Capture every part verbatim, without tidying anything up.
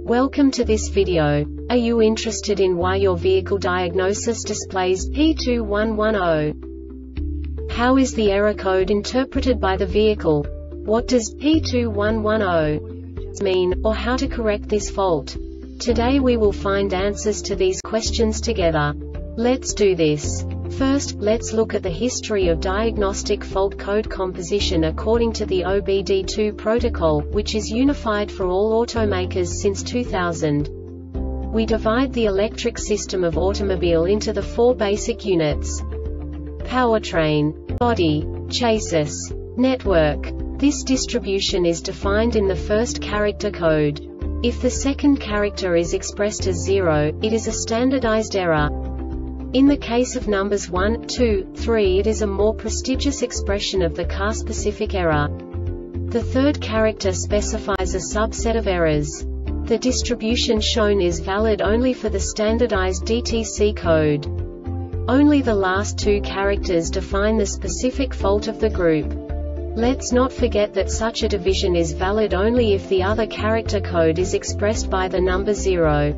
Welcome to this video. Are you interested in why your vehicle diagnosis displays P two one one zero? How is the error code interpreted by the vehicle? What does P two one one zero mean, or how to correct this fault? Today we will find answers to these questions together. Let's do this. First, let's look at the history of diagnostic fault code composition according to the O B D two protocol, which is unified for all automakers since two thousand. We divide the electric system of automobile into the four basic units: powertrain, body, chassis, network. This distribution is defined in the first character code. If the second character is expressed as zero, it is a standardized error. In the case of numbers one, two, three, it is a more prestigious expression of the car-specific error. The third character specifies a subset of errors. The distribution shown is valid only for the standardized D T C code. Only the last two characters define the specific fault of the group. Let's not forget that such a division is valid only if the other character code is expressed by the number zero.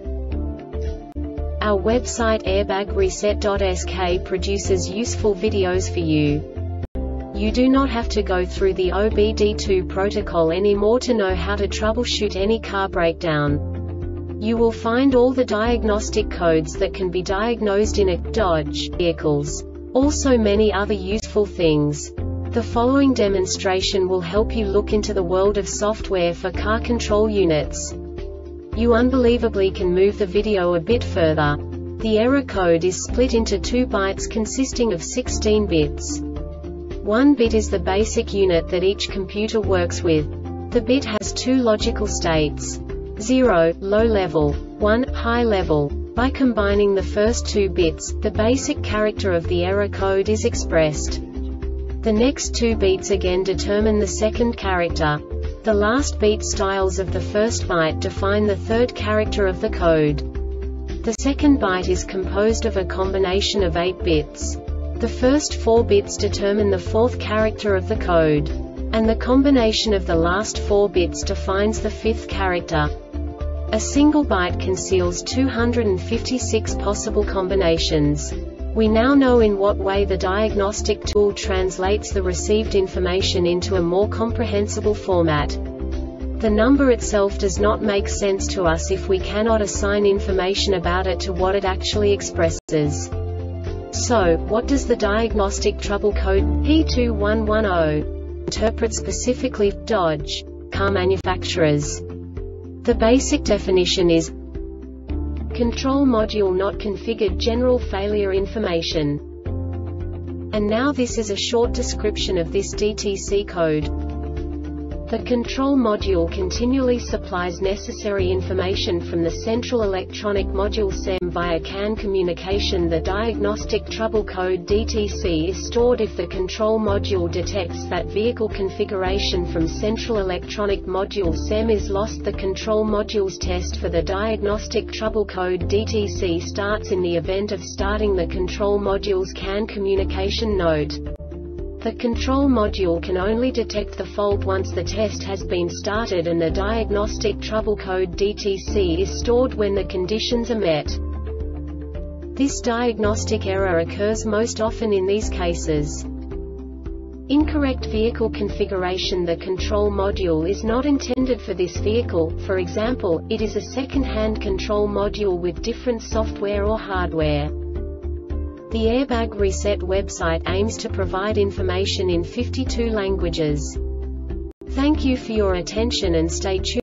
Our website airbag reset dot S K produces useful videos for you. You do not have to go through the O B D two protocol anymore to know how to troubleshoot any car breakdown. You will find all the diagnostic codes that can be diagnosed in a Dodge vehicles. Also many other useful things. The following demonstration will help you look into the world of software for car control units. You unbelievably can move the video a bit further. The error code is split into two bytes consisting of sixteen bits. One bit is the basic unit that each computer works with. The bit has two logical states: zero, low level, one, high level. By combining the first two bits, the basic character of the error code is expressed. The next two beats again determine the second character. The last beat styles of the first byte define the third character of the code. The second byte is composed of a combination of eight bits. The first four bits determine the fourth character of the code. And the combination of the last four bits defines the fifth character. A single byte conceals two hundred fifty-six possible combinations. We now know in what way the diagnostic tool translates the received information into a more comprehensible format. The number itself does not make sense to us if we cannot assign information about it to what it actually expresses. So, what does the diagnostic trouble code P two one one zero interpret specifically for Dodge car manufacturers? The basic definition is control module not configured, general failure information. And now this is a short description of this D T C code. The control module continually supplies necessary information from the central electronic module S E M via C A N communication. The diagnostic trouble code D T C is stored if the control module detects that vehicle configuration from central electronic module S E M is lost. The control module's test for the diagnostic trouble code D T C starts in the event of starting the control module's C A N communication node. The control module can only detect the fault once the test has been started, and the diagnostic trouble code D T C is stored when the conditions are met. This diagnostic error occurs most often in these cases: incorrect vehicle configuration. The control module is not intended for this vehicle. For example, it is a second-hand control module with different software or hardware. The Airbag Reset website aims to provide information in fifty-two languages. Thank you for your attention and stay tuned.